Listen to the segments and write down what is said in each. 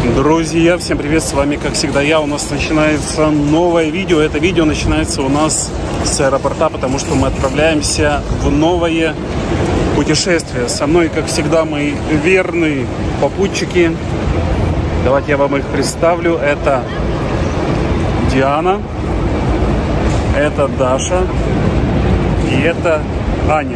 Друзья, всем привет, с вами как всегда я. У нас начинается новое видео. Это видео начинается у нас с аэропорта, потому что мы отправляемся в новое путешествие. Со мной, как всегда, мои верные попутчики. Давайте я вам их представлю. Это Диана, это Даша и это Аня.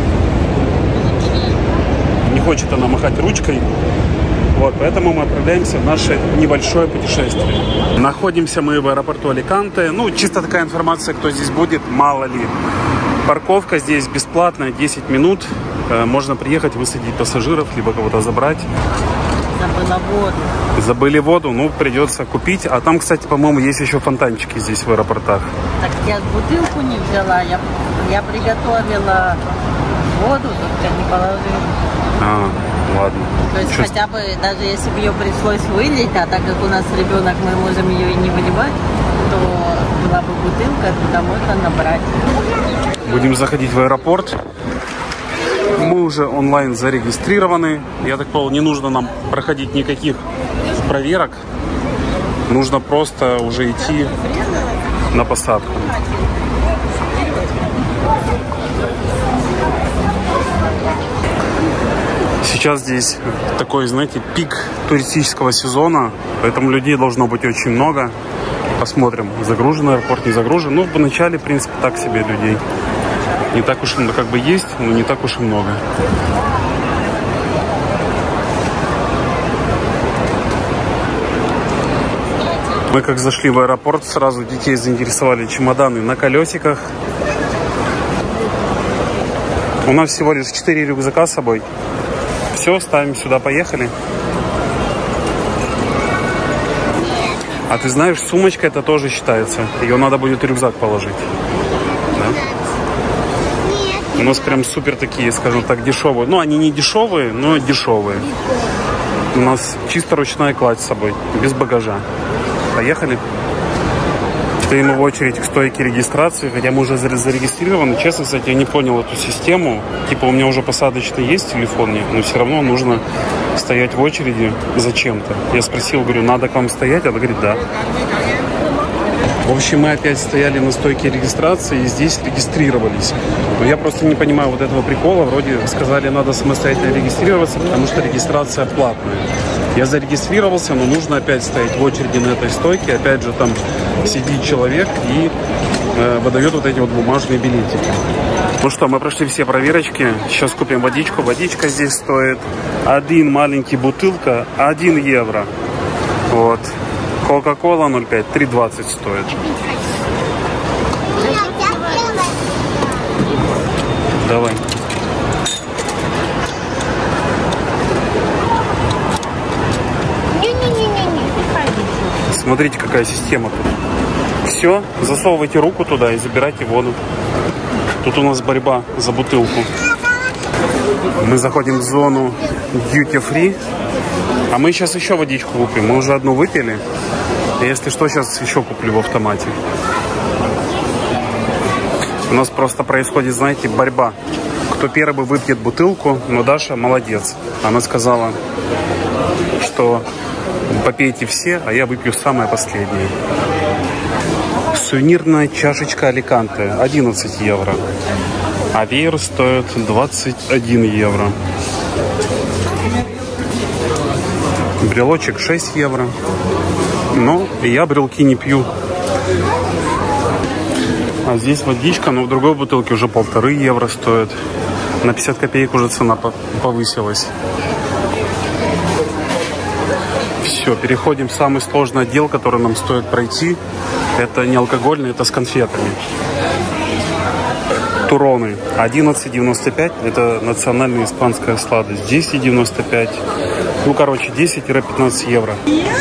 Не хочет она махать ручкой. Вот, поэтому мы отправляемся в наше небольшое путешествие. Находимся мы в аэропорту Аликанте. Ну, чисто такая информация, кто здесь будет, мало ли. Парковка здесь бесплатная, 10 минут. Можно приехать, высадить пассажиров, либо кого-то забрать. Забыла воду. Забыли воду, ну, придется купить. А там, кстати, по-моему, есть еще фонтанчики здесь в аэропортах. Так я бутылку не взяла. Я приготовила воду, только не положила. Ладно. То есть хотя бы, даже если бы ее пришлось вылить, а так как у нас ребенок, мы можем ее и не выливать, то была бы бутылка, туда можно набрать. Будем заходить в аэропорт. Мы уже онлайн зарегистрированы. Я так понял, не нужно нам проходить никаких проверок. Нужно просто уже идти на посадку. Сейчас здесь такой, знаете, пик туристического сезона, поэтому людей должно быть очень много. Посмотрим, загружен аэропорт, не загружен. Ну, в начале, в принципе, так себе людей. Не так уж как бы есть, но не так уж и много. Мы как зашли в аэропорт, сразу детей заинтересовали чемоданы на колесиках. У нас всего лишь 4 рюкзака с собой. Все, ставим сюда, поехали. А ты знаешь, сумочка это тоже считается. Ее надо будет в рюкзак положить. Да? У нас прям супер такие, скажем так, дешевые. Ну, они не дешевые, но дешевые. У нас чисто ручная кладь с собой, без багажа. Поехали. Стоим в очередь к стойке регистрации, хотя мы уже зарегистрированы. Честно, кстати, я не понял эту систему. Типа у меня уже посадочный есть в телефоне, но все равно нужно стоять в очереди зачем-то. Я спросил, говорю, надо к вам стоять? Она говорит, да. В общем, мы опять стояли на стойке регистрации и здесь регистрировались. Но я просто не понимаю вот этого прикола. Вроде сказали, надо самостоятельно регистрироваться, потому что регистрация платная. Я зарегистрировался, но нужно опять стоять в очереди на этой стойке. Опять же, там сидит человек и выдает вот эти вот бумажные билетики. Ну что, мы прошли все проверочки. Сейчас купим водичку. Водичка здесь стоит 1 маленький бутылка 1 евро. Вот. Кока-кола 0,5, 3,20 стоит. Давай. Смотрите, какая система тут. Все, засовывайте руку туда и забирайте воду. Тут у нас борьба за бутылку. Мы заходим в зону Duty Free. А мы сейчас еще водичку купим. Мы уже одну выпили. Если что, сейчас еще куплю в автомате. У нас просто происходит, знаете, борьба. Кто первый выпьет бутылку, но Даша молодец. Она сказала, что попейте все, а я выпью самое последнее. Сувенирная чашечка Аликанте 11 евро. А веер стоит 21 евро. Брелочек 6 евро. Но я брелки не пью. А здесь водичка, но в другой бутылке уже 1,5 евро стоит. На 50 копеек уже цена повысилась. Все, переходим в самый сложный отдел, который нам стоит пройти. Это не алкогольный, это с конфетами. Туроны 11,95. Это национальная испанская сладость. 10,95. Ну, короче, 10-15 евро.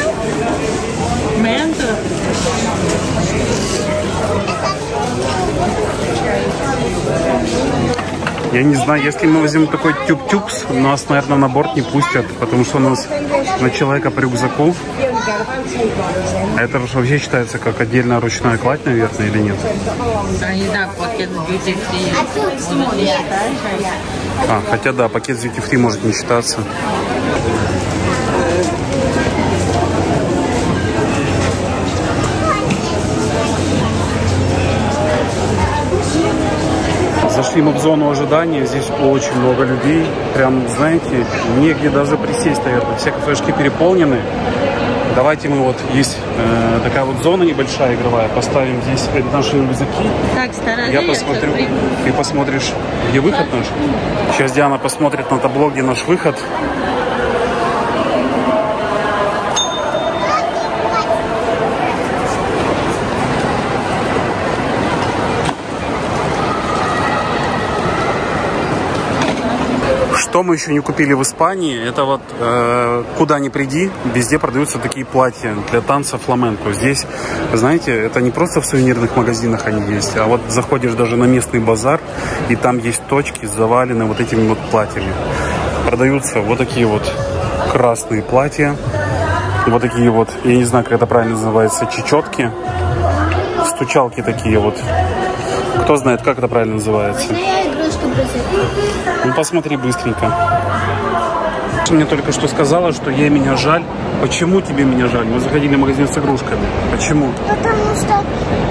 Я не знаю, если мы возьмем такой тюб-тюбс, нас, наверное, на борт не пустят, потому что у нас на человека по рюкзаку. Это вообще считается как отдельная ручная кладь, наверное, или нет? Хотя да, пакет с duty free может не считаться. Зашли мы в зону ожидания, здесь очень много людей. Прям, знаете, негде даже присесть, наверное. Все кафешки переполнены. Давайте мы вот, есть такая вот зона небольшая игровая, поставим здесь наши рюкзаки. Так, я посмотрю, ты посмотришь, где выход наш. Сейчас Диана посмотрит на табло, где наш выход. Что мы еще не купили в Испании, это вот куда ни приди, везде продаются такие платья для танца фламенко. Здесь, знаете, это не просто в сувенирных магазинах они есть, а вот заходишь даже на местный базар, и там есть точки завалены вот этими вот платьями. Продаются вот такие вот красные платья, вот такие вот, я не знаю, как это правильно называется, чечетки, стучалки такие вот. Кто знает, как это правильно называется? Ну, посмотри быстренько. Мне только что сказала, что ей меня жаль. Почему тебе меня жаль? Мы заходили в магазин с игрушками. Почему? Потому что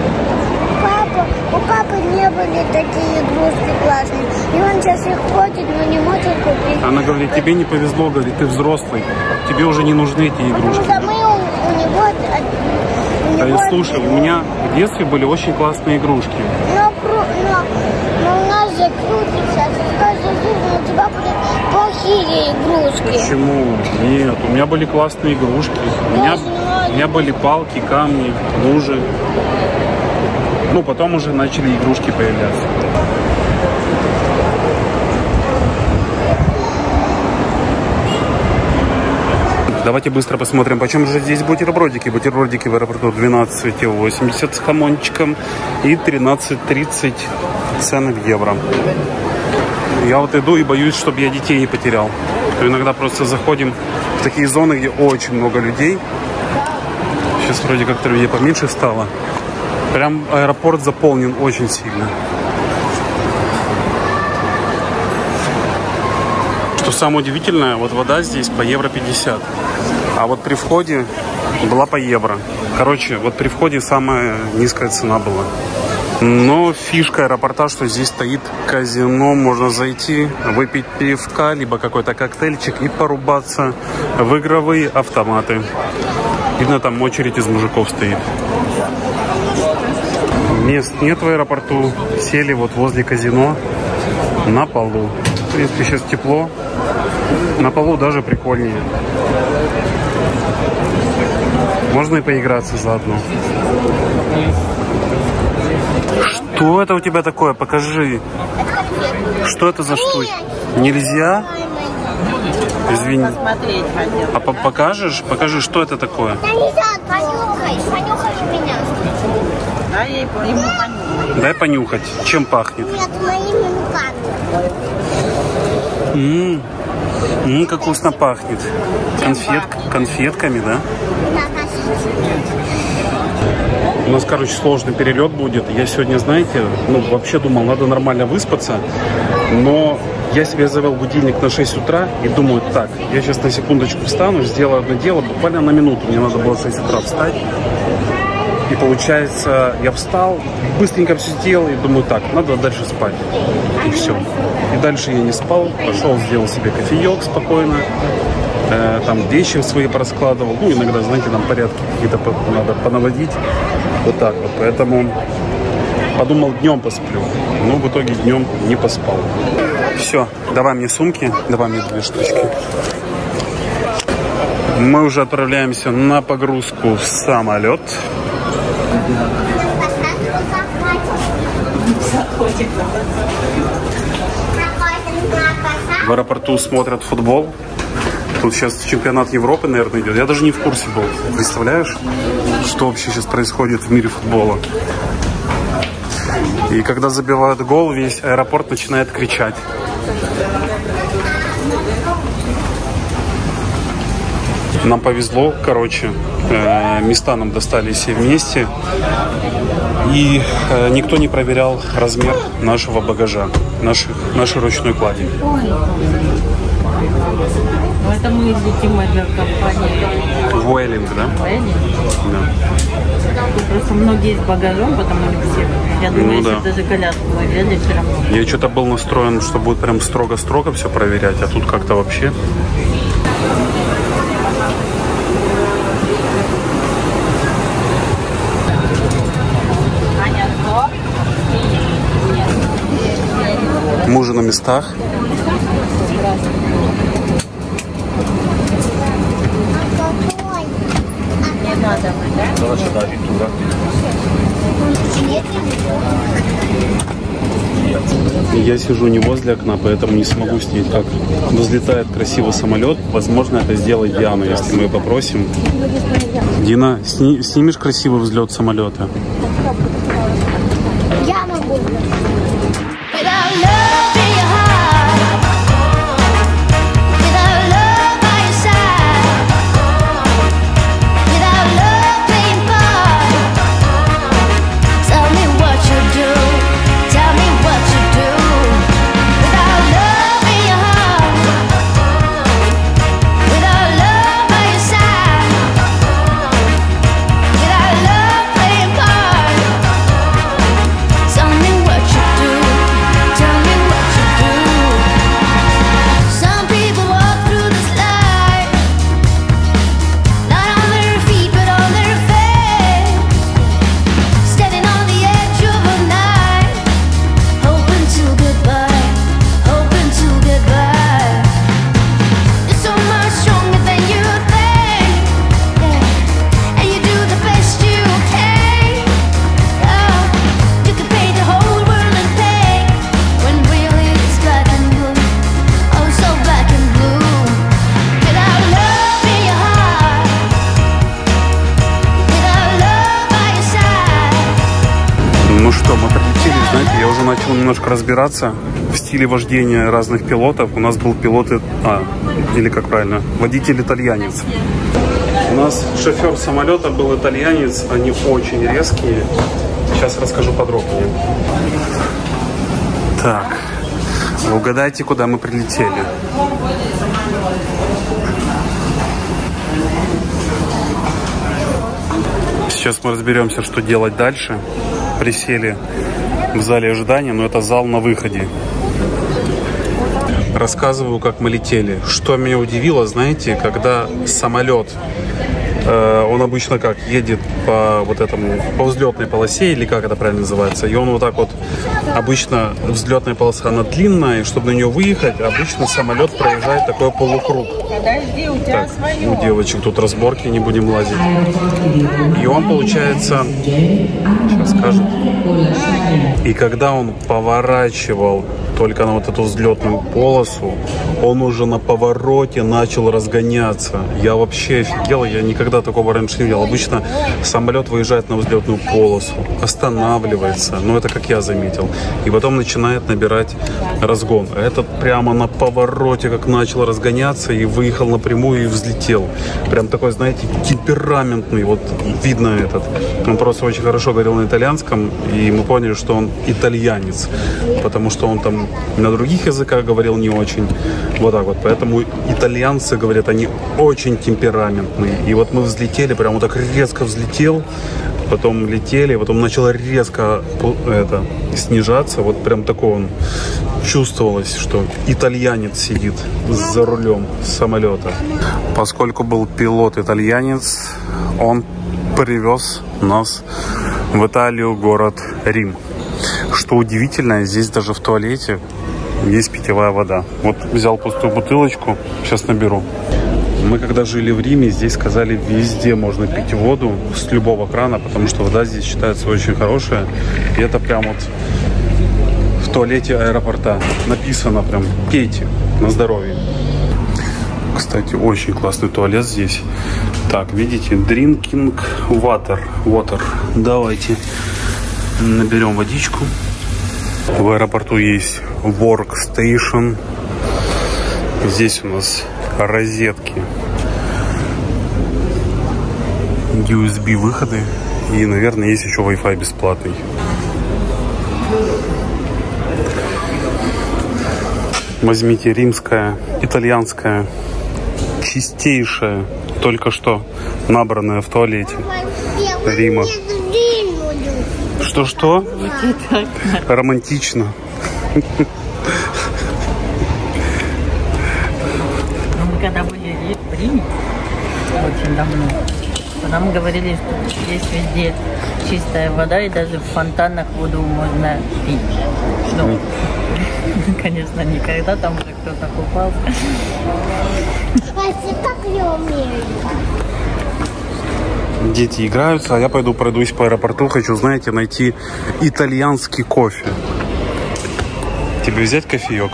у папы не были такие игрушки классные. И он сейчас их хочет, но не может купить. Она говорит, тебе не повезло, говорит, ты взрослый. Тебе уже не нужны эти игрушки. Потому что у него... Слушай, у меня в детстве были очень классные игрушки. Но у нас же крутится, в каждой жизни у тебя будут плохие игрушки. Почему? Нет, у меня были классные игрушки. У меня были палки, камни, лужи. Ну, потом уже начали игрушки появляться. Давайте быстро посмотрим, почем же здесь бутербродики. Бутербродики в аэропорту 12,80 с хамончиком и 13,30 цены в евро. Я вот иду и боюсь, чтобы я детей не потерял. Иногда просто заходим в такие зоны, где очень много людей. Сейчас вроде как-то людей поменьше стало. Прям аэропорт заполнен очень сильно. Что самое удивительное, вот вода здесь по евро 50. А вот при входе была по евро. Короче, вот при входе самая низкая цена была. Но фишка аэропорта, что здесь стоит казино. Можно зайти, выпить пивка, либо какой-то коктейльчик и порубаться в игровые автоматы. Видно, там очередь из мужиков стоит. Мест нет в аэропорту. Сели вот возле казино на полу. В принципе, сейчас тепло. На полу даже прикольнее. Можно и поиграться заодно. Что это у тебя такое? Покажи. Что это за штука? Нельзя? Извини. Посмотреть хотел. А покажешь? Покажи, что это такое. Да нельзя, понюхай меня. Да, я ему понюхаю. Дай понюхать. Чем пахнет? Нет, моими руками. Как вкусно пахнет. Конфетками, да? У нас, короче, сложный перелет будет. Я сегодня, знаете, вообще думал, надо нормально выспаться. Но я себе завел будильник на 6 утра и думаю, так, я сейчас на секундочку встану, сделаю одно дело, буквально на минуту. Мне надо было в 6 утра встать. И получается, я встал, быстренько все сделал и думаю, так, надо дальше спать. И все. И дальше я не спал, пошел, сделал себе кофеек спокойно. Там вещи свои пораскладывал. Ну, иногда, знаете, там порядки какие-то надо понаводить. Вот так вот. Поэтому подумал, днем посплю. Но в итоге днем не поспал. Все, давай мне сумки, давай мне 2 штучки. Мы уже отправляемся на погрузку в самолет. В аэропорту смотрят футбол. Тут сейчас чемпионат Европы, наверное, идет. Я даже не в курсе был. Представляешь, что вообще сейчас происходит в мире футбола? И когда забивают гол, весь аэропорт начинает кричать. Нам повезло, короче. Места нам достались все вместе. И никто не проверял размер нашего багажа, нашей ручной клади. Это мы летим авиакомпанией. Vueling, да? Vueling. Да. Тут просто многие с багажом, потому что все. Я думаю, Ну, если да. даже коляску мы взяли, все равно. Я что-то был настроен, что будет прям строго-строго все проверять, а тут как-то вообще... Мы уже на местах. Не надо, да? Я сижу не возле окна, поэтому не смогу снять, как взлетает красиво самолет. Возможно, это сделает Диана, если мы ее попросим. Дина, снимешь красивый взлет самолета? Я могу. Ну что, мы прилетели, знаете, я уже начал немножко разбираться в стиле вождения разных пилотов. У нас был пилот, или как правильно, водитель-итальянец. У нас шофер самолета был итальянец, они очень резкие. Сейчас расскажу подробнее. Так, угадайте, куда мы прилетели. Сейчас мы разберемся, что делать дальше. Присели в зале ожидания, но это зал на выходе. Рассказываю, как мы летели. Что меня удивило, знаете, когда самолет, он обычно как едет по вот этому, по взлетной полосе, или как это правильно называется, и он вот так вот, обычно взлетная полоса, она длинная, и чтобы на нее выехать, обычно самолет проезжает такой полукруг. Подожди, у тебя Так, свое. у девочек тут разборки, не будем лазить. И он, получается, сейчас скажет, и когда он поворачивал только на вот эту взлетную полосу, он уже на повороте начал разгоняться. Я вообще офигел, я никогда такого раньше не видел. Обычно самолет выезжает на взлетную полосу, останавливается, ну это как я заметил, и потом начинает набирать разгон. А этот прямо на повороте как начал разгоняться и выехал напрямую и взлетел. Прям такой, знаете, темпераментный, вот видно этот. Он просто очень хорошо говорил на итальянском, и мы поняли, что он итальянец, потому что он там на других языках говорил не очень. Вот так вот. Поэтому итальянцы, говорят, они очень темпераментные. И вот мы взлетели, прям вот так резко взлетел, потом летели, потом начало резко снижаться. Вот прям такое он чувствовалось, что итальянец сидит за рулем самолета. Поскольку был пилот-итальянец, он привез нас в Италию, город Рим. Что удивительно, здесь даже в туалете есть питьевая вода. Вот взял пустую бутылочку, сейчас наберу. Мы когда жили в Риме, здесь сказали, везде можно пить воду с любого крана, потому что вода здесь считается очень хорошая. И это прям вот в туалете аэропорта написано прям «пейте на здоровье». Кстати, очень классный туалет здесь. Так, видите, drinking water. Давайте наберем водичку. В аэропорту есть workstation. Здесь у нас розетки, USB выходы и, наверное, есть еще Wi-Fi бесплатный. Возьмите римская, итальянская, чистейшая только что набранная в туалете Рима. Что? Романтично. Мы когда были в Риме, очень давно, то нам говорили, что здесь везде чистая вода, и даже в фонтанах воду можно пить. Ну, конечно, никогда там уже кто-то купался. Как я умею? Дети играются, а я пойду пройдусь по аэропорту. Хочу, знаете, найти итальянский кофе. Тебе взять кофеек?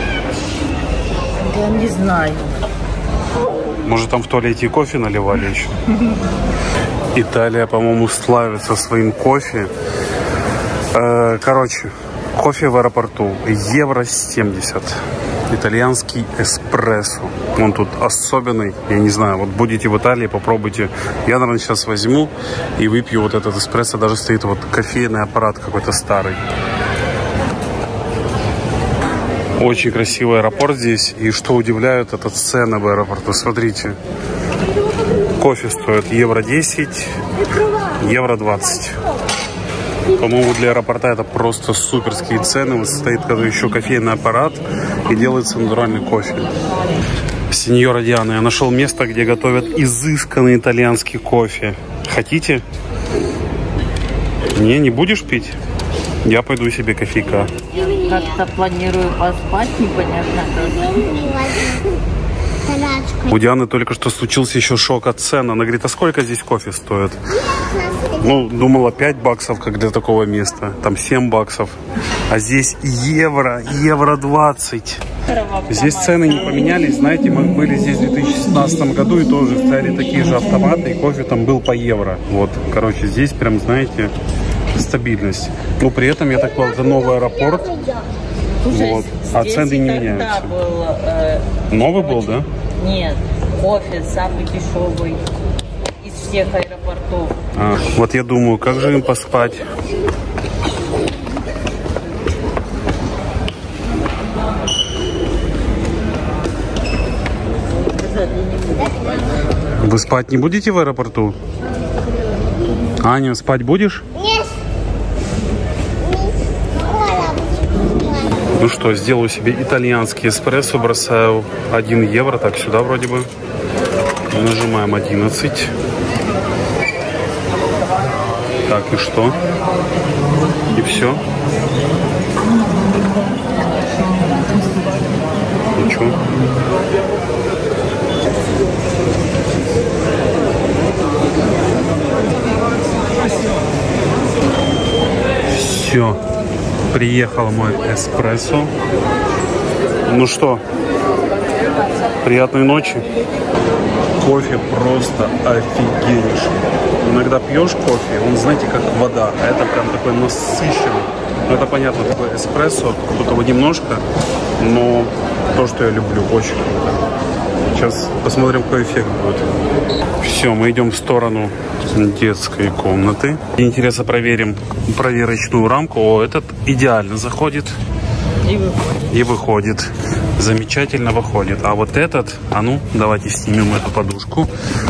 Я не знаю. Может, там в туалете и кофе наливали еще? Италия, по-моему, славится своим кофе. Короче, кофе в аэропорту. Евро 70. Итальянский эспрессо. Он тут особенный. Я не знаю, вот будете в Италии, попробуйте. Я, наверное, сейчас возьму и выпью вот этот эспрессо. Даже стоит вот кофейный аппарат какой-то старый. Очень красивый аэропорт здесь. И что удивляет, это цены в аэропорту. Смотрите. Кофе стоит евро 10, евро 20. По-моему, для аэропорта это просто суперские цены. Вот стоит еще кофейный аппарат и делается натуральный кофе. Сеньора Диана, я нашел место, где готовят изысканный итальянский кофе. Хотите? Не будешь пить? Я пойду себе кофейка. Как-то планирую поспать, непонятно. У Дианы только что случился еще шок от цен. Она говорит, а сколько здесь кофе стоит? Ну, думала 5 баксов, как для такого места. Там 7 баксов. А здесь евро 20. Здесь цены не поменялись. Знаете, мы были здесь в 2016 году и тоже стояли такие же автоматы. И кофе там был по евро. Вот, короче, здесь прям, знаете, стабильность. Но при этом, я так понял, это новый аэропорт. Вот. А цены не меняются. Новый был, да? Нет, кофе самый дешевый из всех аэропортов. Вот я думаю, как же им поспать? Вы спать не будете в аэропорту? Аня, спать будешь? Нет. Ну что, сделаю себе итальянский эспрессо, бросаю 1 евро, так сюда вроде бы. Нажимаем 11. Так, и что? И все. Ничего. Все. Приехал мой эспрессо. Ну что, приятной ночи. Кофе просто офигеннейший. Иногда пьешь кофе, он, знаете, как вода, а это прям такой насыщенный. Ну, это понятно, такой эспрессо, тут его немножко, но то, что я люблю, очень круто. Сейчас посмотрим, какой эффект будет. Все, мы идем в сторону детской комнаты. Интересно, проверим проверочную рамку. О, этот идеально заходит. И выходит. Замечательно выходит. А вот этот, а ну, давайте снимем эту подушку.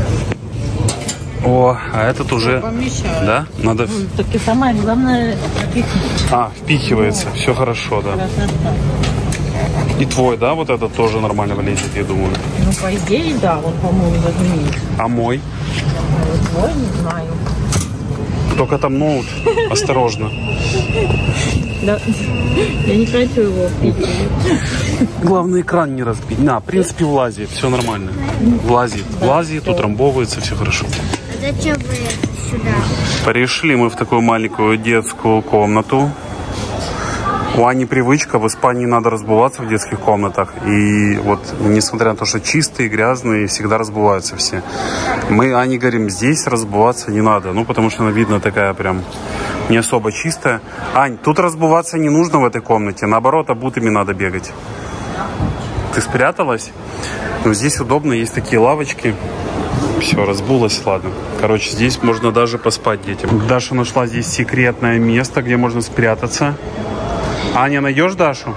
О, а этот уже... Помещаю. Да? Надо... Только самое главное впихнуть. Впихивается. Все хорошо, да. Красота. И твой, да, вот этот тоже нормально влезет, я думаю. Ну, по идее, да, он, по-моему, даже меньше. А мой? Твой, не знаю. Только там ноут. Осторожно. Да. Я не хочу его пить. Главное, экран не разбить. В принципе, влазит. Все нормально. Влазит, утрамбовывается, все хорошо. А зачем вы сюда? Пришли мы в такую маленькую детскую комнату. У Ани привычка, в Испании надо разбываться в детских комнатах. И вот, несмотря на то, что чистые, грязные, всегда разбываются все. Мы Ане говорим, здесь разбываться не надо. Ну, потому что она, видно, такая прям не особо чистая. Ань, тут разбываться не нужно в этой комнате. Наоборот, обутыми надо бегать. Ты спряталась? Ну, здесь удобно, есть такие лавочки. Все, разбулась, ладно. Короче, здесь можно даже поспать детям. Даша нашла здесь секретное место, где можно спрятаться. Аня, найдешь Дашу?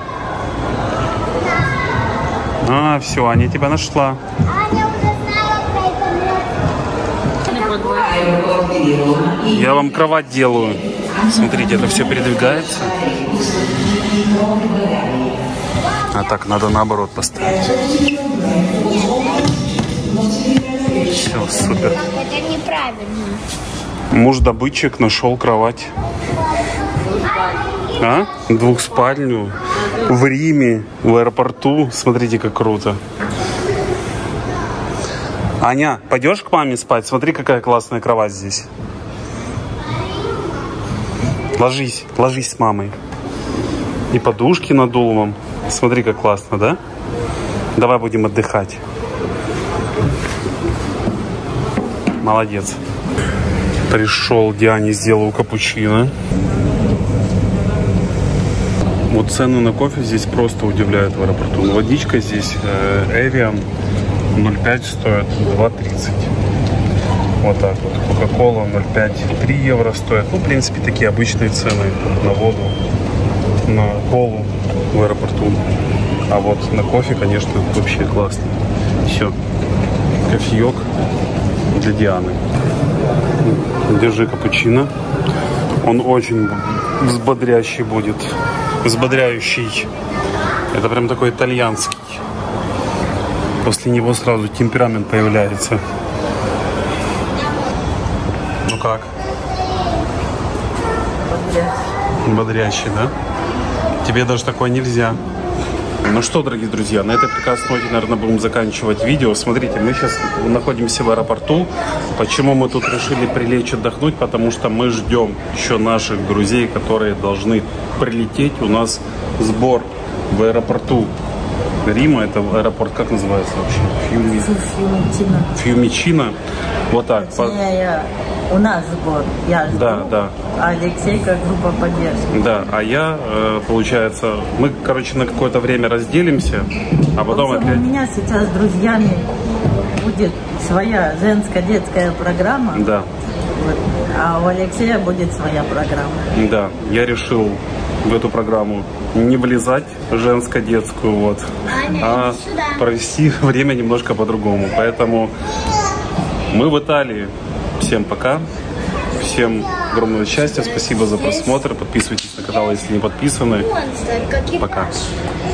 Все, Аня тебя нашла. Аня уже знала про это Я вам кровать делаю. Смотрите, это все передвигается. А так надо наоборот поставить. Все, супер. Это неправильно. Муж-добытчик нашел кровать. А? Двухспальную. В Риме, в аэропорту. Смотрите, как круто. Аня, пойдешь к маме спать? Смотри, какая классная кровать здесь. Ложись, ложись с мамой. И подушки надул вам. Смотри, как классно, да? Давай будем отдыхать. Молодец. Пришел, Диане сделал капучино. Вот цены на кофе здесь просто удивляют в аэропорту. Водичка здесь Evian 0,5 стоит 2,30. Вот так вот. Кока-кола 0,5 3 евро стоит. Ну, в принципе, такие обычные цены на воду, на колу в аэропорту. А вот на кофе, конечно, вообще классно. Все. Кофеек для Дианы. Держи капучино. Он очень взбодрящий будет. Взбодряющий. Это прям такой итальянский. После него сразу темперамент появляется. Ну как? Бодрящий, да? Тебе даже такое нельзя. Ну что, дорогие друзья, на этой прекрасной ноте, наверное, будем заканчивать видео. Смотрите, мы сейчас находимся в аэропорту. Почему мы тут решили прилечь отдохнуть? Потому что мы ждем еще наших друзей, которые должны прилететь. У нас сбор в аэропорту Рима. Это аэропорт, как называется вообще? Фьюмичино. Вот так. У нас сбор. Я жду, да. а Алексей как группа поддержки. Да, а я, получается, мы, короче, на какое-то время разделимся, а потом опять... У меня сейчас с друзьями будет своя женско-детская программа. Да. Вот, а у Алексея будет своя программа. Да, я решил в эту программу не влезать женско-детскую, вот, а провести время немножко по-другому. Поэтому мы в Италии. Всем пока. Всем огромного счастья. Спасибо за просмотр. Подписывайтесь на канал, если не подписаны. Пока.